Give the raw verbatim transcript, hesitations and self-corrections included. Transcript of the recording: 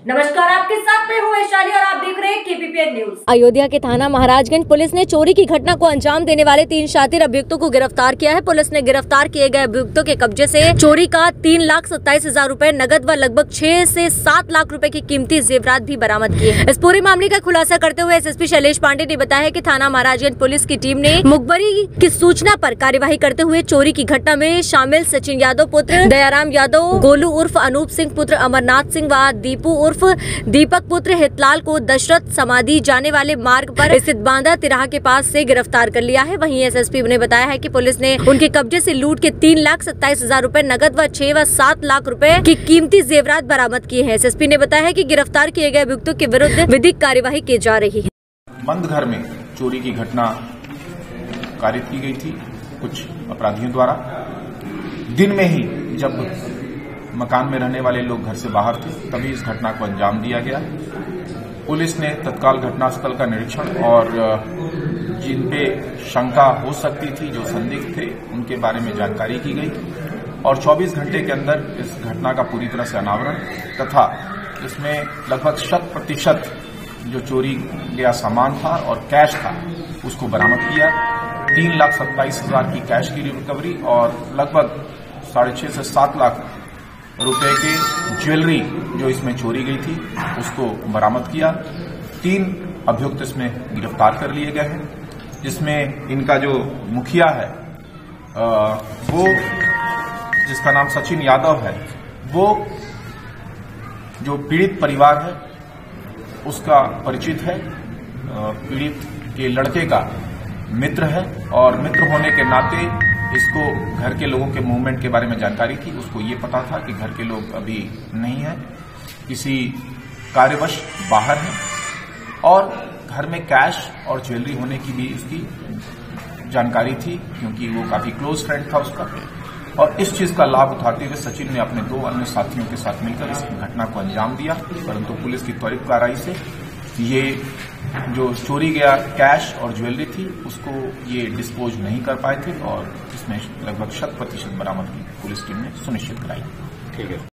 नमस्कार, आपके साथ मैं हूँ वैशाली और आप देख रहे हैं केपीपीएन न्यूज। अयोध्या के थाना महाराजगंज पुलिस ने चोरी की घटना को अंजाम देने वाले तीन शातिर अभियुक्तों को गिरफ्तार किया है। पुलिस ने गिरफ्तार किए गए अभियुक्तों के कब्जे से चोरी का तीन लाख सत्ताईस हजार रूपए नगद व लगभग छह से सात लाख रुपए की कीमती जेवरात भी बरामद किए हैं। इस पूरे मामले का खुलासा करते हुए एसएसपी शैलेश पांडे ने बताया कि थाना महाराजगंज पुलिस की टीम ने मुखबरी की सूचना पर कार्यवाही करते हुए चोरी की घटना में शामिल सचिन यादव पुत्र दयाराम यादव, गोलू उर्फ अनूप सिंह पुत्र अमरनाथ सिंह व दीपू उर्फ दीपक पुत्र हितलाल को दशरथ समाधि जाने वाले मार्ग पर स्थित बांदा तिराहा के पास से गिरफ्तार कर लिया है। वहीं एसएसपी ने बताया है कि पुलिस ने उनके कब्जे से लूट के तीन लाख सत्ताईस हजार रूपए नगद व छह व सात लाख रुपए की कीमती जेवरात बरामद किए हैं। एसएसपी ने बताया है कि गिरफ्तार किए गए अभियुक्तों के विरुद्ध विधिक कार्यवाही की जा रही है। बंद घर में चोरी की घटना कारित की गई थी कुछ अपराधियों द्वारा। दिन में ही जब मकान में रहने वाले लोग घर से बाहर थे तभी इस घटना को अंजाम दिया गया। पुलिस ने तत्काल घटनास्थल का निरीक्षण और जिन पे शंका हो सकती थी, जो संदिग्ध थे, उनके बारे में जानकारी की गई और चौबीस घंटे के अंदर इस घटना का पूरी तरह से अनावरण तथा इसमें लगभग शत प्रतिशत जो चोरी गया सामान था और कैश था उसको बरामद किया। तीन लाख सत्ताईस हजार की कैश की रिकवरी और लगभग साढ़े छह से सात लाख रुपए की ज्वेलरी जो इसमें चोरी गई थी उसको बरामद किया। तीन अभियुक्त इसमें गिरफ्तार कर लिए गए हैं, जिसमें इनका जो मुखिया है वो जिसका नाम सचिन यादव है, वो जो पीड़ित परिवार है उसका परिचित है, पीड़ित के लड़के का मित्र है और मित्र होने के नाते इसको घर के लोगों के मूवमेंट के बारे में जानकारी थी। उसको ये पता था कि घर के लोग अभी नहीं है, किसी कार्यवश बाहर है और घर में कैश और ज्वेलरी होने की भी इसकी जानकारी थी क्योंकि वो काफी क्लोज फ्रेंड था उसका। और इस चीज का लाभ उठाते हुए सचिन ने अपने दो अन्य साथियों के साथ मिलकर इस घटना को अंजाम दिया, परंतु पुलिस की त्वरित कार्रवाई से ये जो चोरी गया कैश और ज्वेलरी थी उसको ये डिस्पोज नहीं कर पाए थे और इसमें लगभग शत प्रतिशत बरामदगी पुलिस टीम ने सुनिश्चित कराई। ठीक है।